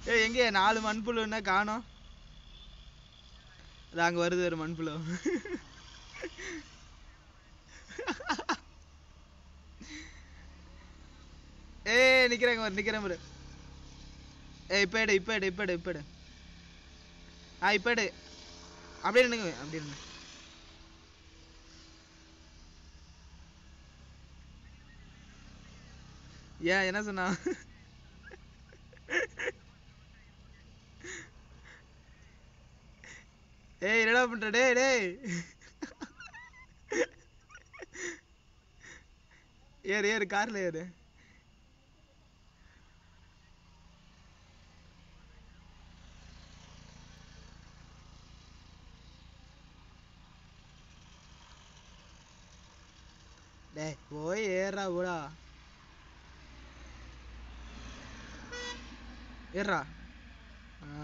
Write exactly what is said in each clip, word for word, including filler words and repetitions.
ஏய் எங்கே நாலு மண்புழுன்னா காணோம். அது அங்கே வருது ஒரு மண்புழு. ஏய் நிற்கிறேங்க ஒரு நிற்கிறேன் ஒரு. ஏய் இப்போ எடு இப்போ எடு இப்போ எடு இப்போ எடு. ஆ இப்போ எடு. அப்படியே நின்னுங்க அப்படியே நின்று. ஏன் என்ன சொன்னா? ஏய் என்னடா பண்ற டேய் டேய். ஏறு ஏறு கார்ல ஏறு. டேய் போய் ஏறா போடா. ஏறா. ஆ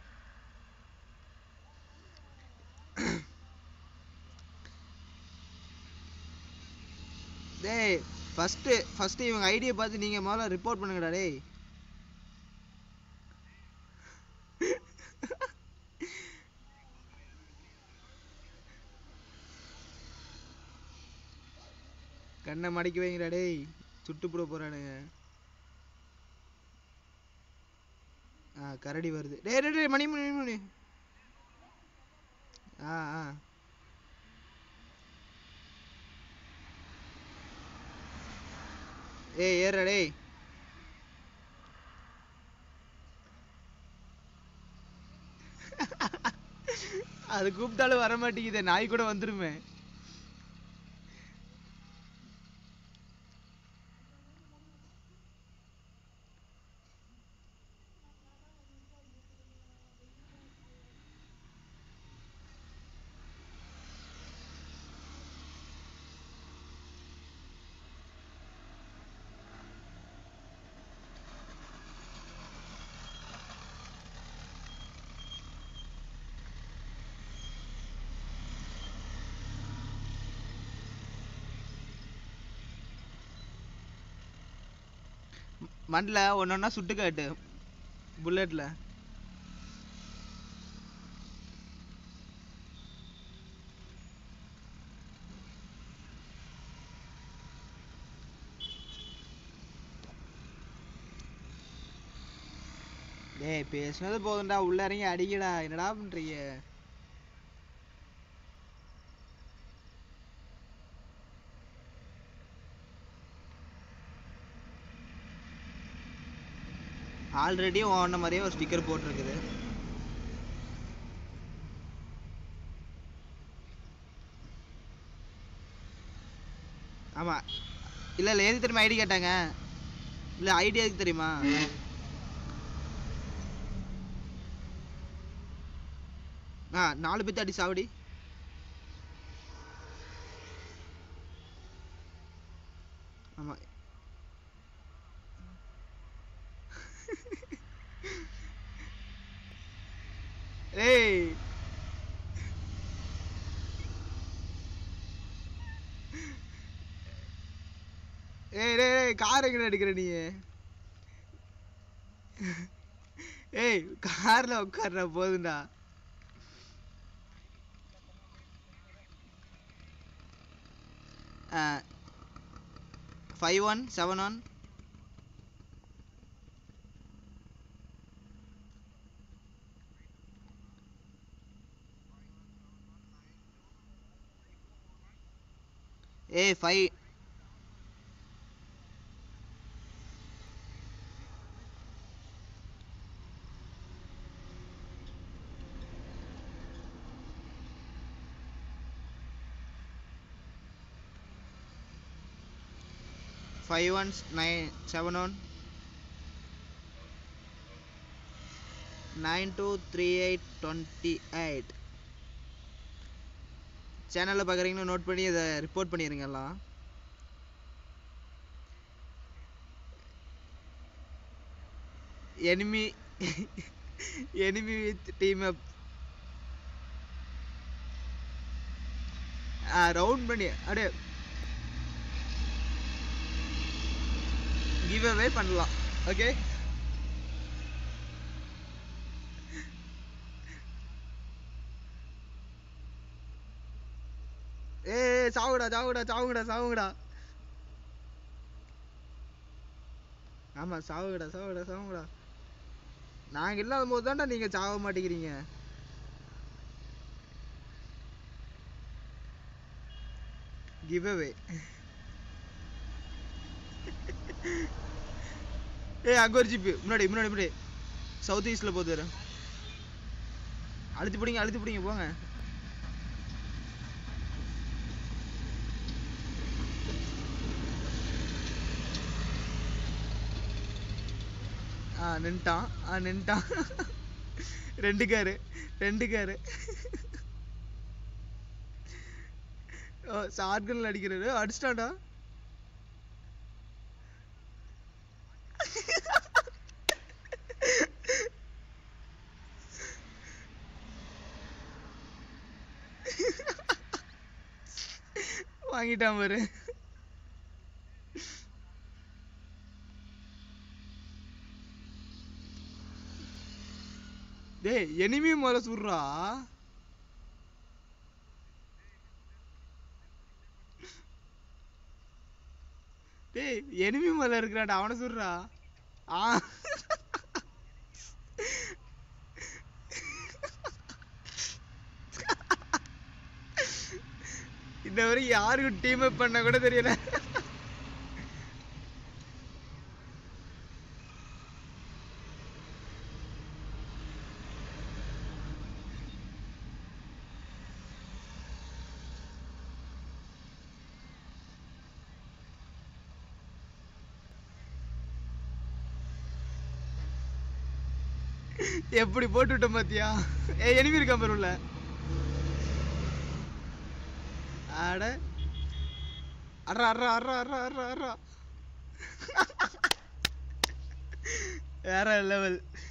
டேய் ஃபர்ஸ்ட் ஃபர்ஸ்ட் இவங்க ஐடியை பார்த்து நீங்க முதல்ல ரிப்போர்ட் பண்ணுங்கடா டேய். கண்ணை மடக்கி வைங்கடா டேய். சுட்டுப்புட போறானுங்க. ஆ கரடி வருது. டேய் டேய் டேய் மணி மணி மணி. ஆ ஆ ஏய் ஏறா டேய். அது கூப்பிட்டாலும் வர மாட்டேங்குதே. நாய் கூட வந்துருமே. மண்ல ஒன்னொன்னா சுட்டு காட்டு புல்லட்ல. டேய் பேசுனது போதும்டா. உள்ள இறங்கி அடிக்கடா. என்னடா பண்றீங்க? ஆல்ரெடி ஓன மாதிரியே ஒரு ஸ்டிக்கர் போட்டிருக்குது. ஆமா இல்ல இல்ல எதுக்கு தெரியுமா ஐடி கேட்டாங்க? இல்ல ஐடி எதுக்கு தெரியுமா? ஆ நாலு பேத்து அடி சாவடி. ஆமா ஏய் ஏய் டேய் கார் எங்க எடுக்கிற நீ? ஏய் கார்ல உட்கார்ற போதும்டா. ஃபைவ் ஒன் செவன் ஒன் ஏய் five five one nine seven one nine two three eight twenty eight. சேனலில் பார்க்குறீங்கன்னு நோட் பண்ணி அதை ரிப்போர்ட் பண்ணிடுங்க எல்லாம். Enemy enemy with team up. Round பண்ணி அப்படியே கிவ் அவே பண்ணலாம். ஓகே ஏய் சாவுடா சாவுடா சாவுங்கடா சாவுங்கடா. ஆமா சாவுங்கடா சாவுங்கடா சாவுங்கடா. நாங்க இல்லாத போது தான்டா நீங்க சாவ மாட்டேங்கிறீங்க. Give away. ஏய் அங்க ஒரு ஜிப்பு முன்னாடி முன்னாடி முன்னாடி சவுத் ஈஸ்ட்ல போகுது வேற. அழுத்தி பிடிங்க அழுத்தி பிடிங்க போங்க. ஆ நின்ட்டான் ஆ நின்ட்டான். ரெண்டு காரு ரெண்டு காரு. ஓ ஷாட்கன்ல அடிக்கிறாரு. அடிச்சிட்டான்டா. வாங்கிட்டான் பாரு. டேய் எனிமி மேல சுடுறா. டேய் எனிமி மேல இருக்கிறான்டா அவனை சுடுறா. ஆ இந்த வரைக்கும் யாருக்கும் டீம் அப் பண்ண கூட தெரியல. எப்படி போட்டு விட்டோம் பாத்தியா. ஏ எனிமி இருக்கான் பாரு உள்ள. அட அட்ரா அட்ரா அட்ரா அட்ரா அட்ரா அட்ரா. வேற லெவல்.